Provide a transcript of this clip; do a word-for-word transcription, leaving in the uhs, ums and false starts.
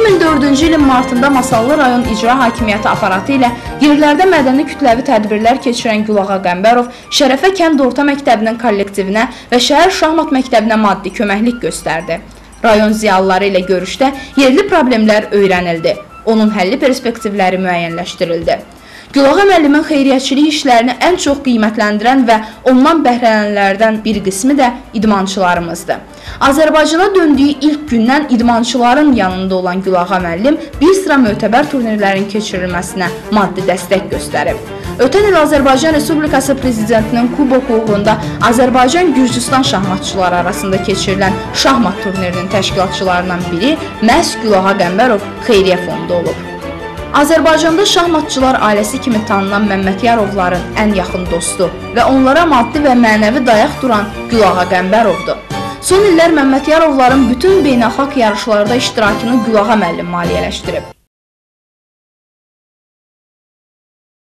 iki min dördüncü ilin martında Masallı rayon icra hakimiyyəti aparatı ilə yerlərdə mədəni kütləvi tədbirlər keçirən Gülağa Qəmbərov Şərəfə kənd orta məktəbinin kollektivinə və şəhər şahmat məktəbinə maddi köməklik göstərdi. Rayon ziyalıları ilə görüşdə yerli problemlər öyrənildi. Onun həlli perspektivləri müəyyənləşdirildi. Gülağa müəllimin xeyriyyəçilik işlərini ən çox qiymətləndirən və ondan bəhrələnənlərdən bir qismi də idmançılarımızdır. Azərbaycana döndüyü ilk gündən idmançıların yanında olan Gülağa müəllim bir sıra mötəbər turnirlərin keçirilməsinə maddi dəstək göstərib. Ötən il Azərbaycan Respublikası Prezidentinin kubok uğrunda Azərbaycan-Gürcüstan şahmatçıları arasında keçirilən şahmat turnirinin təşkilatçılarından biri məhz Gülağa Qəmbərov xeyriyyə fondu olub. Azərbaycanda şahmatçılar ailəsi kimi tanınan Məmmədyarovların ən yaxın dostu və onlara maddi və mənəvi dayaq duran Gülağa Qəmbərovdur. Son illər Məmmədyarovların bütün beynəlxalq yarışlarda iştirakını Gülağa müəllim maliyyələşdirib.